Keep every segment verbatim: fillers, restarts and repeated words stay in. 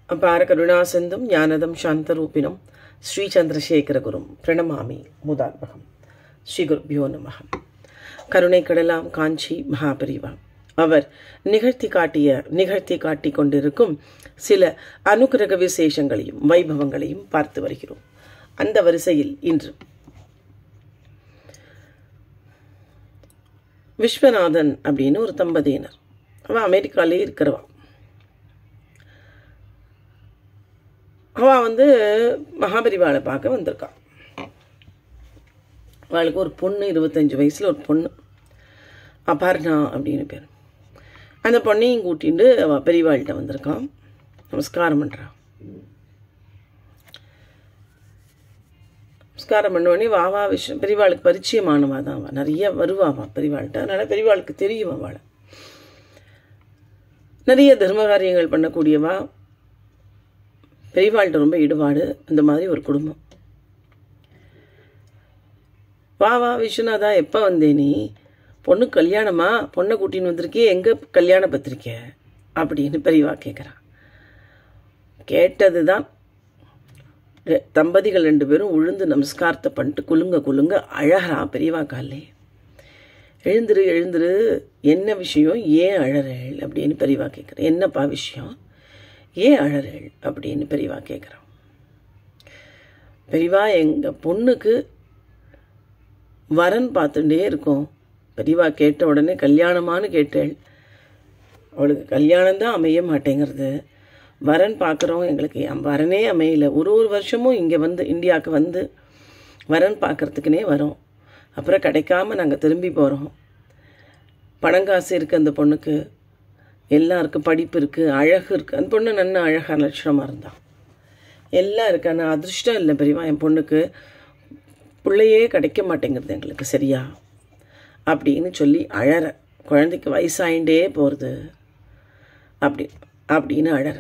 அபார கருணாசிந்தும் ஞானதம் சாந்தரூபிணம் ஸ்ரீ சந்திரசேகரகுரும் பிரணமாமி முதாத்மகம். ஸ்ரீ குருபியோ நமஹ. கருணை கடலாம் காஞ்சி மகாபரிவா அவர் நிகழ்த்தி காட்டிய நிகழ்த்தி காட்டி கொண்டிருக்கும் சில அனுக்கிரக விசேஷங்களையும் வைபவங்களையும் பார்த்து வருகிறோம். அந்த வரிசையில் இன்று விஸ்வநாதன் அப்படின்னு ஒரு தம்பதியினர், அவன் அமெரிக்காலே இருக்கிறவா. அவள் வந்து மகாபரிவாளை பார்க்க வந்திருக்கான். அவளுக்கு ஒரு பொண்ணு, இருபத்தஞ்சி வயசில் ஒரு பொண்ணு, அபர்ணா அப்படின்னு பேர். அந்த பொண்ணையும் கூட்டிகிட்டு அவள் பெரியவாள்கிட்ட வந்திருக்கான். நமஸ்காரம் பண்ணுறான். நமஸ்காரம் பண்ணோடனே வாவா விஷயம் பெரியவாளுக்கு பரிச்சயமானவா தான். அவள் நிறைய வருவாவா பெரியவாள்கிட்ட. அதனால் பெரியவாளுக்கு தெரியும் அவளை. நிறைய தர்ம காரியங்கள் பண்ணக்கூடியவா, பெரியவாள்கிட்ட ரொம்ப ஈடுபாடு. இந்த மாதிரி ஒரு குடும்பம். வா வா விஸ்வநாதா, எப்போ வந்தே நீ? பொண்ணு கல்யாணமா? பொண்ணை கூட்டின்னு வந்திருக்கே, எங்கே கல்யாண பத்திரிக்கை அப்படின்னு பெரியவா கேட்குறான். கேட்டது தான். தம்பதிகள் ரெண்டு பேரும் உழுந்து நமஸ்காரத்தை பண்ணிட்டு குலுங்க குலுங்க அழகிறா பெரியவா காலே. எழுந்துரு எழுந்துரு, என்ன விஷயம், ஏன் அழறேள் அப்படின்னு பெரியவா கேட்குறேன். என்னப்பா விஷயம், ஏன் அழறேள் அப்படின்னு பெரியவா கேட்குறான். பெரியவா, எங்கள் பொண்ணுக்கு வரன் பார்த்துட்டே இருக்கோம். பெரியவா கேட்ட உடனே கல்யாணமானு கேட்டேள். அவளுக்கு கல்யாணம் தான் அமைய மாட்டேங்கிறது. வரன் பார்க்குறோம், எங்களுக்கு வரனே அமையல. ஒரு ஒரு வருஷமும் இங்கே வந்து இந்தியாவுக்கு வந்து வரன் பார்க்குறதுக்குனே வரோம். அப்புறம் கிடைக்காம நாங்கள் திரும்பி போகிறோம். பணங்காசு இருக்குது அந்த பொண்ணுக்கு, எல்லாம் இருக்குது, படிப்பு இருக்குது, அழகு இருக்குது. அந்த பொண்ணு நல்ல அழகான லட்சணமாக இருந்தான், எல்லாம் இருக்கு. ஆனால் அதிர்ஷ்டம் இல்லை பெரியவா, என் பொண்ணுக்கு பிள்ளையே கிடைக்க மாட்டேங்கிறது எங்களுக்கு சரியா அப்படின்னு சொல்லி அழற. குழந்தைக்கு வயசாயிண்டே போகிறது அப்படி அப்படின்னு அழற.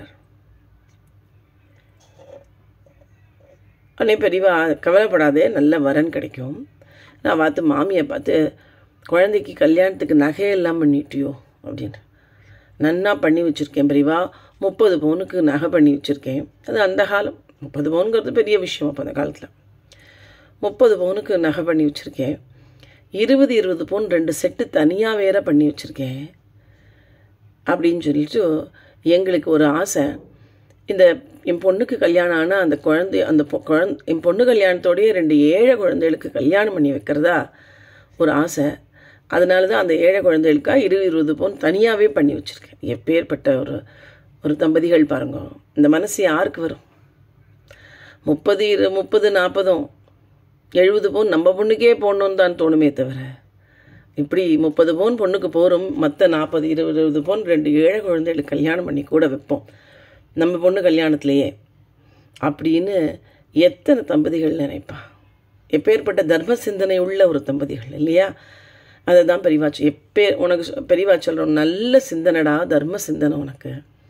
உடனே பெரியவா, கவலைப்படாதே, நல்ல வரன் கிடைக்கும். நான் பார்த்து மாமியை பார்த்து, குழந்தைக்கு கல்யாணத்துக்கு நகையெல்லாம் பண்ணிட்டியோ அப்படின்னு. நன்னா பண்ணி வச்சுருக்கேன் பெரியவா, முப்பது பவுனுக்கு நகை பண்ணி வச்சுருக்கேன். அது அந்த காலம், முப்பது பவுனுங்கிறது பெரிய விஷயம். அப்போ அந்த காலத்தில் முப்பது பவுனுக்கு நகை பண்ணி வச்சுருக்கேன். இருபது இருபது பவுன் ரெண்டு செட்டு தனியாக வேற பண்ணி வச்சுருக்கேன் அப்படின்னு சொல்லிட்டு எங்களுக்கு ஒரு ஆசை. இந்த என் பொண்ணுக்கு கல்யாணம் ஆனால் அந்த குழந்தை அந்த குழந்தை என் பொண்ணு கல்யாணத்தோடையே ரெண்டு ஏழை குழந்தைகளுக்கு கல்யாணம் பண்ணி வைக்கிறதா ஒரு ஆசை. அதனால தான் அந்த ஏழை குழந்தைகளுக்காக இருபது இருபது பவுன் தனியாகவே பண்ணி வச்சுருக்கேன். எப்பேற்பட்ட ஒரு ஒரு தம்பதிகள் பாருங்க. இந்த மனசு யாருக்கு வரும்? முப்பது இரு முப்பது நாற்பதும் எழுபது பவுன் நம்ம பொண்ணுக்கே போடணுன்னு தான் தோணுமே தவிர, இப்படி முப்பது பவுன் பொண்ணுக்கு போகிறோம், மற்ற நாற்பது இருபது இருபது பவுன் ரெண்டு ஏழை குழந்தைகளுக்கு கல்யாணம் பண்ணி கூட வைப்போம் நம்ம பொண்ணு கல்யாணத்துலேயே அப்படின்னு எத்தனை தம்பதிகள் நினைப்பா. எப்பேற்பட்ட தர்ம சிந்தனை உள்ள ஒரு தம்பதிகள் இல்லையா? அதை தான் பெரியவா எப்பே உனக்கு பெரியவா சொல்கிறோம், நல்ல சிந்தனைடா, தர்ம சிந்தனை உனக்கு.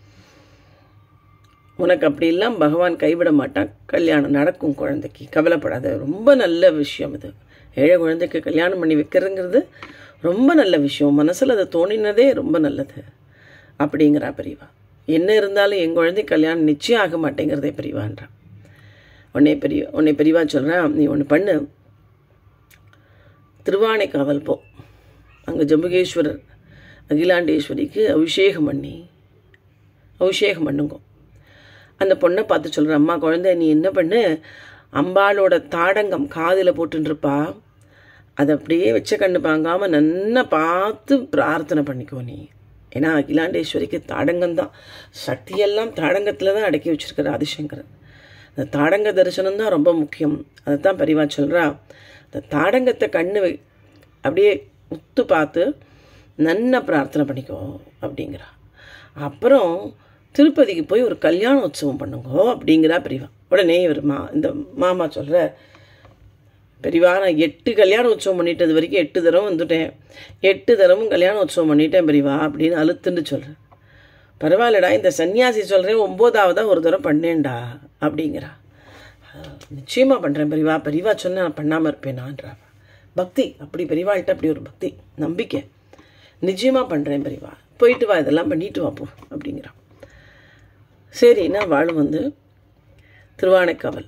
உனக்கு அப்படிலாம் பகவான் கைவிட மாட்டான். கல்யாணம் நடக்கும் குழந்தைக்கு, கவலைப்படாத. ரொம்ப நல்ல விஷயம் இது. ஏழை குழந்தைக்கு கல்யாணம் பண்ணி வைக்கிறதுங்கிறது ரொம்ப நல்ல விஷயம். மனசில் அதை தோணினதே ரொம்ப நல்லது அப்படிங்கிறா பெரியவா. என்ன இருந்தாலும் என் குழந்தை கல்யாணம் நிச்சயம் ஆக மாட்டேங்கிறதே பெரியவான்றான். உன்னை பெரிய உன்னை பெரியவா சொல்கிறேன், நீ ஒன்று பண்ணு, திருவானைக்காவல் போ. அங்கே ஜம்புகேஸ்வரர் அகிலாண்டேஸ்வரிக்கு அபிஷேகம் பண்ணி அபிஷேகம் பண்ணுங்க. அந்த பொண்ணை பார்த்து சொல்கிற, அம்மா குழந்தை நீ என்ன பண்ணு, அம்பாளோட தாடங்கம் காதில் போட்டுருப்பா, அதை அப்படியே வச்ச கண்ணு பாங்காமல் நன்னா பார்த்து பிரார்த்தனை பண்ணிக்கோ நீ. ஏன்னா அகிலாண்டேஸ்வரிக்கு தாடங்கம் தான் சக்தியெல்லாம், தாடங்கத்தில் தான் அடக்கி வச்சுருக்கிற ஆதிசங்கரன். அந்த தாடங்க தரிசனம் தான் ரொம்ப முக்கியம். அதை தான் பெரியவா சொல்கிறா, அந்த தாடங்கத்தை கண்ணு அப்படியே உத்து பார்த்து நன்னா பிரார்த்தனை பண்ணிக்கோ அப்படிங்கிறா. அப்புறம் திருப்பதிக்கு போய் ஒரு கல்யாண உற்சவம் பண்ணுங்கோ அப்படிங்கிறா பெரியவா. உடனே இவர் மா இந்த மாமா சொல்கிற, பெரியவா நான் எட்டு கல்யாண உற்சவம் பண்ணிட்டது வரைக்கும் எட்டு தரம் வந்துட்டேன், எட்டு தரமும் கல்யாண உற்சவம் பண்ணிட்டேன் பெரியவா அப்படின்னு அழுத்துன்னு சொல்கிறேன். பரவாயில்லடா, இந்த சன்னியாசி சொல்கிறேன் ஒம்போதாவதாக ஒரு தரம் பண்ணேன்டா அப்படிங்கிறா. நிச்சயமாக பண்ணுறேன் பெரியவா, பெரியவா சொன்ன நான் பண்ணாமல் இருப்பேனான்றா. பக்தி அப்படி, பெரியவாள்கிட்ட அப்படி ஒரு பக்தி நம்பிக்கை. நிச்சயமாக பண்ணுறேன் பெரியவா, போயிட்டு வா, இதெல்லாம் பண்ணிட்டு வா போ அப்படிங்கிறான். சரின்னா வாழ வந்து திருவானைக்காவல்,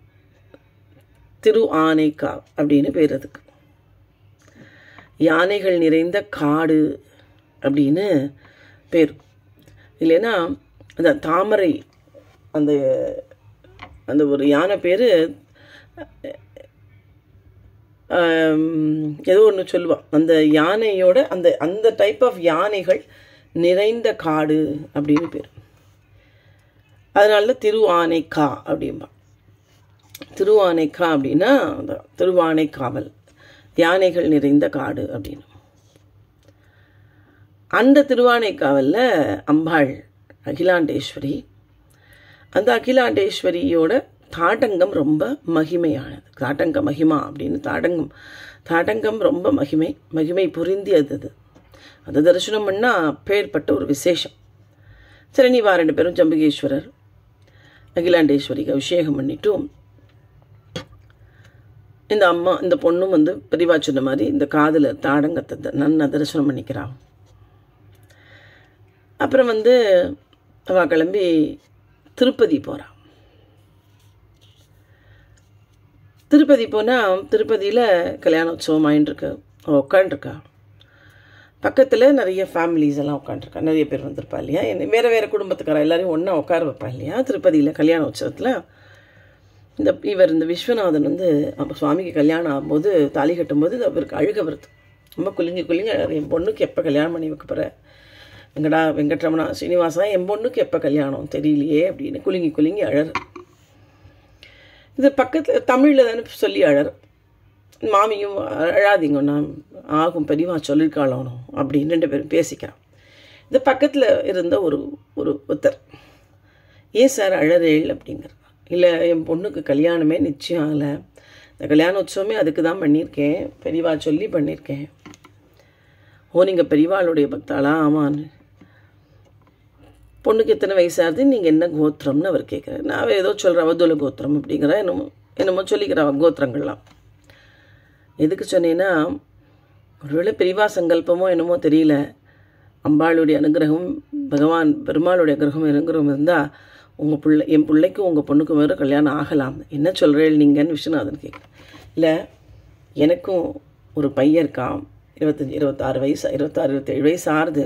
திரு ஆனைக்கா அப்படின்னு பேர் அதுக்கு. யானைகள் நிறைந்த காடு அப்படின்னு பேர். இல்லைன்னா அந்த தாமரை அந்த அந்த ஒரு யானை பேர் ஏதோ ஒன்று சொல்லுவாள். அந்த யானையோட அந்த அந்த டைப் ஆஃப் யானைகள் நிறைந்த காடு அப்படின்னு பேர். அதனால திருவானைக்கா அப்படின்பா. திருவானைக்கா அப்படின்னா அந்த திருவானைக்காவல், யானைகள் நிறைந்த காடு அப்படின்னு. அந்த திருவானைக்காவலில் அம்பாள் அகிலாண்டேஸ்வரி. அந்த அகிலாண்டேஸ்வரியோட தாடங்கம் ரொம்ப மகிமையானது. தாடங்க மகிமா அப்படின்னு தாடங்கம் தாடங்கம் ரொம்ப மகிமை மகிமை புரிந்தியது. அது அது தரிசனம் பண்ணால் அப்பேற்பட்ட ஒரு விசேஷம். சரி, நீ வா, ரெண்டு பேரும் ஜம்புகேஸ்வரர் அகிலாண்டேஸ்வரிக்கு அபிஷேகம் பண்ணிட்டும் இந்த அம்மா இந்த பொண்ணும் வந்து பெரியவா சொன்ன மாதிரி இந்த காதில் தாடங்கத்தை நன்னா தரிசனம் பண்ணிக்கிறான். அப்புறம் வந்து அவள் கிளம்பி திருப்பதி போகிறான். திருப்பதி போனால் திருப்பதியில் கல்யாண உற்சவம் ஆயின்ட்டுருக்கு. அவள் உட்காண்ட்ருக்கா. பக்கத்தில் நிறைய ஃபேமிலிஸ் எல்லாம் உட்காண்ட்ருக்கா. நிறைய பேர் வந்திருப்பா இல்லையா, வேறு வேறு குடும்பத்துக்கார எல்லாரையும் ஒன்றா உட்கார வைப்பா இல்லையா திருப்பதியில் கல்யாண உற்சவத்தில். இந்த இவர் இந்த விஸ்வநாதன் வந்து அப்போ சுவாமிக்கு கல்யாணம் ஆகும்போது தாலி கட்டும்போது அவருக்கு அழுக வருது. ரொம்ப குலுங்கி குலுங்கி அழகு. என் பொண்ணுக்கு எப்போ கல்யாணம் பண்ணி வைக்க போகிற வெங்கடா வெங்கட்ரமணா ஸ்ரீனிவாசா, என் பொண்ணுக்கு எப்போ கல்யாணம் தெரியலையே அப்படின்னு குலுங்கி குலுங்கி அழறு. இது பக்கத்தில் தமிழில் தானே சொல்லி அழறு. மாமியும் அழாதீங்க, நான் ஆகும் பெரியவா சொல்லியிருக்காளோனும் அப்படின்னு ரெண்டு பேரும் பேசிக்கிறான். இந்த பக்கத்தில் இருந்த ஒரு ஒரு ஒருத்தர், ஏன் சார் அழறேள் அப்படிங்கிற. இல்லை, என் பொண்ணுக்கு கல்யாணமே நிச்சயம் ஆகலை, இந்த கல்யாண உற்சவமே அதுக்கு தான் பண்ணியிருக்கேன், பெரியவா சொல்லி பண்ணியிருக்கேன். ஓ, நீங்கள் பெரியவாளுடைய பக்தாளா? ஆமான்னு. பொண்ணுக்கு எத்தனை வயசாகுது, நீங்கள் என்ன கோத்திரம்னு அவர் கேட்குறாரு. நான் அவள் ஏதோ சொல்கிற அவதுல கோத்திரம் அப்படிங்கிற என்னமோ என்னமோ சொல்லிக்கிற கோத்திரங்கள்லாம். எதுக்கு சொன்னேன்னா, ஒருவேளை பெரியவா சங்கல்பமோ என்னமோ தெரியல, அம்பாளுடைய அனுகிரகம், பகவான் பெருமாளுடைய அனுகிரகம் அனுகிரகம் இருந்தால் உங்கள் பிள்ளை என் பிள்ளைக்கும் உங்கள் பொண்ணுக்கும் வேறு கல்யாணம் ஆகலாம். என்ன சொல்கிறேன் நீங்கன்னு விஸ்வநாதன் கேட்குறேன். இல்லை, எனக்கும் ஒரு பையன் இருக்கான், இருபத்தஞ்சி இருபத்தாறு வயசு இருபத்தாறு இருபத்தேழு வயசு ஆறுது.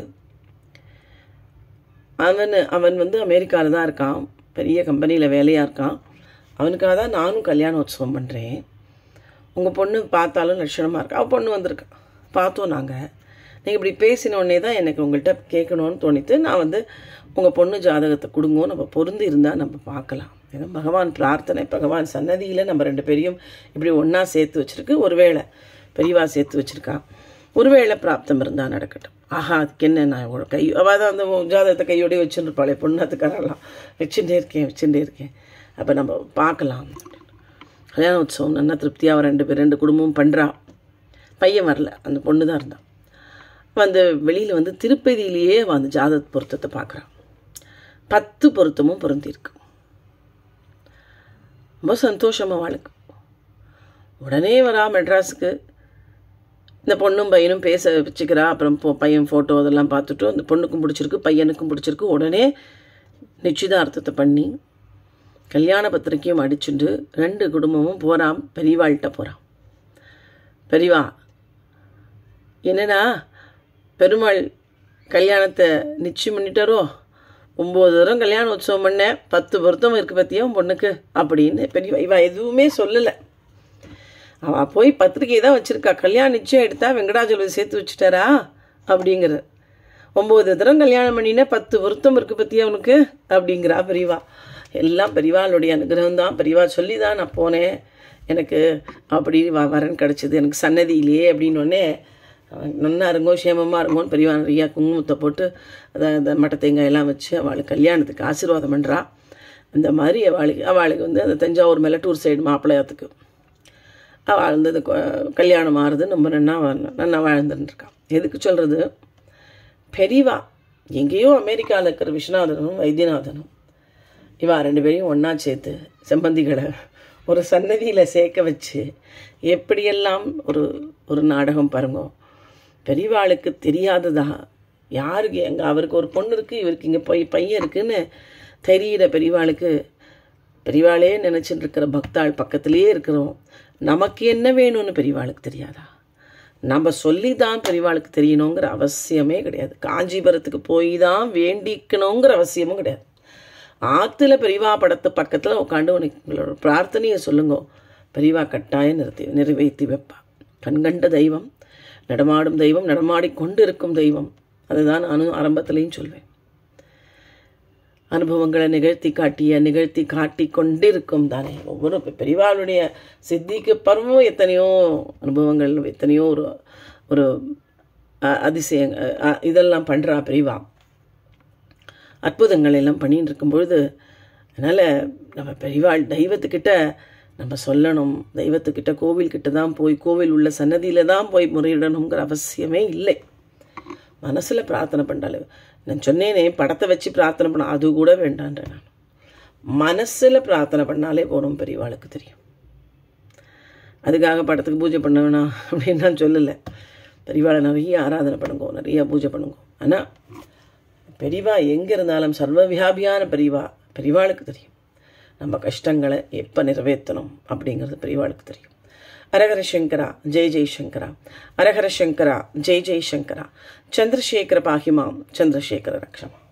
அவன் அவன் வந்து அமெரிக்காவில் தான் இருக்கான், பெரிய கம்பெனியில் வேலையாக இருக்கான். அவனுக்காக தான் நானும் கல்யாண உற்சவம் பண்ணுறேன். உங்கள் பொண்ணு பார்த்தாலும் லட்சணமாக இருக்கா. அவள் பொண்ணு வந்திருக்கான், பார்த்தோம் நாங்கள். நீங்கள் இப்படி பேசினோடனே தான் எனக்கு உங்கள்கிட்ட கேட்கணும்னு தோணித்து. நான் வந்து உங்கள் பொண்ணு ஜாதகத்தை கொடுங்கோ, நம்ம பொருந்து இருந்தால் நம்ம பார்க்கலாம். ஏன்னா பகவான் பிரார்த்தனை, பகவான் சன்னதியில் நம்ம ரெண்டு பேரையும் இப்படி ஒன்றா சேர்த்து வச்சுருக்கு. ஒருவேளை பெரியவா சேர்த்து வச்சுருக்கா, ஒருவேளை பிராப்தம் இருந்தால் நடக்கட்டும். ஆஹா, அதுக்கு என்ன, நான் ஒரு கை அவள் தான் அந்த ஜாதகத்தை கையோடய வச்சுருப்பாளே பொண்ணாத்துக்காரெல்லாம். வச்சுட்டே இருக்கேன் வச்சுட்டே இருக்கேன் அப்போ நம்ம பார்க்கலாம். கல்யாண உற்சவம் நல்லா திருப்தியாக ரெண்டு பேர் ரெண்டு குடும்பமும் பண்ணுறான். பையன் வரல, அந்த பொண்ணு தான் இருந்தான். வந்து வெளியில் வந்து திருப்பதியிலேயே வந்து ஜாதக பொருத்தத்தை பார்க்குறான். பத்து பொருத்தமும் பொருந்திருக்கு. ரொம்ப சந்தோஷமாக வாழ்க்கை. உடனே வரா மெட்ராஸுக்கு. இந்த பொண்ணும் பையனும் பேச வச்சுக்கிறா. அப்புறம் பையன் ஃபோட்டோ அதெல்லாம் பார்த்துட்டு அந்த பொண்ணுக்கும் பிடிச்சிருக்கு, பையனுக்கும் பிடிச்சிருக்கு. உடனே நிச்சயதார்த்தத்தை பண்ணி கல்யாண பத்திரிக்கையும் அடிச்சுட்டு ரெண்டு குடும்பமும் போகிறான். பெரியவாள்கிட்ட போகிறான். பெரியவா, என்னடா பெருமாள் கல்யாணத்தை நிச்சயம் பண்ணிட்டாரோ, ஒம்பது தரம் கல்யாண உற்சவம் பண்ணேன், பத்து பொருத்தம் இருக்குது பற்றியா உன் பொண்ணுக்கு அப்படின்னு பெரியவா. இவா எதுவுமே சொல்லலை. அவள் போய் பத்திரிக்கை தான் வச்சுருக்கா. கல்யாணம் நிச்சயம் எடுத்தா வெங்கடாஜலபதி சேர்த்து வச்சுட்டாரா அப்படிங்கிற. ஒம்பது தரம் கல்யாணம் பண்ணினா பத்து பொருத்தம் இருக்குது பற்றியா அவனுக்கு அப்படிங்கிறா பெரியவா. எல்லாம் பெரியவாளுடைய அனுகிரகம் தான், பெரியவா சொல்லி தான் நான் போனேன், எனக்கு அப்படி வரன் கிடச்சிது எனக்கு சன்னதியிலேயே அப்படின்னோடனே நன்னா இருங்கோ சேமமாக இருங்கோன்னு பெரியவா நிறையா குங்குமத்தை போட்டு அதை அந்த மட்டை தேங்காயெல்லாம் வச்சு அவளுக்கு கல்யாணத்துக்கு ஆசீர்வாதம் பண்ணுறா. அந்த மாதிரி அவளுக்கு அவளுக்கு வந்து அந்த தஞ்சாவூர் மெலட்டூர் சைடு மாப்பிள்ளையாத்துக்கு அவள் வந்து அது கல்யாணம் ஆறுது. நம்ம நன்னா நன்னா வாழ்ந்துருக்கான். எதுக்கு சொல்கிறது, பெரியவா எங்கேயோ அமெரிக்காவில் இருக்கிற விஸ்வநாதனும் வைத்தியநாதனும் இவா ரெண்டு பேரையும் ஒன்றா சேர்த்து செம்பந்திகளை ஒரு சன்னதியில் சேர்க்க வச்சு எப்படியெல்லாம் ஒரு ஒரு நாடகம் பாருங்க. பெரியவாளுக்கு தெரியாததா யாருக்கு, எங்கே அவருக்கு ஒரு பொண்ணு இருக்குது, இவருக்கு இங்கே போய் பையன் இருக்குதுன்னு தெரிகிற பெரியவாளுக்கு பெரியவாளே நினச்சிட்டு இருக்கிற பக்தாள் பக்கத்துலேயே இருக்கிறோம், நமக்கு என்ன வேணும்னு பெரியவாளுக்கு தெரியாதா? நம்ம சொல்லி தான் பெரியவாளுக்கு தெரியணுங்கிற அவசியமே கிடையாது. காஞ்சிபுரத்துக்கு போய் தான் வேண்டிக்கணுங்கிற அவசியமும் கிடையாது. ஆற்றுல பெரியவா படத்து பக்கத்தில் உட்காந்து உனக்கு உங்களோட பிரார்த்தனையை சொல்லுங்க, பெரியவா கட்டாயம் நிறுத்தி நிறைவேற்றி வைப்பா. கண்கண்ட தெய்வம், நடமாடும் தெய்வம், நடமாடி கொண்டு இருக்கும் தெய்வம். அதுதான் நானும் ஆரம்பத்துலேயும் சொல்வேன். அனுபவங்களை நிகழ்த்தி காட்டிய நிகழ்த்தி காட்டி கொண்டிருக்கும் தானே ஒவ்வொரு பெரியவாளுடைய சித்திக்கு பருவம் எத்தனையோ அனுபவங்கள், எத்தனையோ ஒரு ஒரு அதிசயங் இதெல்லாம் பண்ணுறா பெரியவா, அற்புதங்கள் எல்லாம் பண்ணின்னு இருக்கும் பொழுது. அதனால் நம்ம பெரியவாள் தெய்வத்துக்கிட்ட நம்ம சொல்லணும், தெய்வத்துக்கிட்ட கோவில்கிட்ட தான் போய் கோவில் உள்ள சன்னதியில் தான் போய் முறையிடணுங்கிற அவசியமே இல்லை. மனசில் பிரார்த்தனை பண்ணாலே, நான் சொன்னேனே படத்தை வச்சு பிரார்த்தனை பண்ண, அது கூட வேண்டான்றேன் நான். மனசில் பிரார்த்தனை பண்ணாலே போகணும், பெரியவாளுக்கு தெரியும். அதுக்காக படத்துக்கு பூஜை பண்ண வேணாம் அப்படின்னு நான் சொல்லலை. பெரியவாளை நிறைய ஆராதனை பண்ணுங்க, நிறையா பூஜை பண்ணுங்க. ஆனால் பெரியவா எங்கே இருந்தாலும் சர்வவியாபியான பெரியவா, பெரியவாளுக்கு தெரியும் நம்ம கஷ்டங்களை எப்போ நிறைவேற்றணும் அப்படிங்கிறது பெரியவாளுக்கு தெரியும். அரஹர சங்கரா ஜெய் ஜெய் சங்கரா, அரஹர சங்கரா ஜெய் ஜெய் சங்கரா. சந்திரசேகர பாஹிமாம், சந்திரசேகர ரக்ஷமா.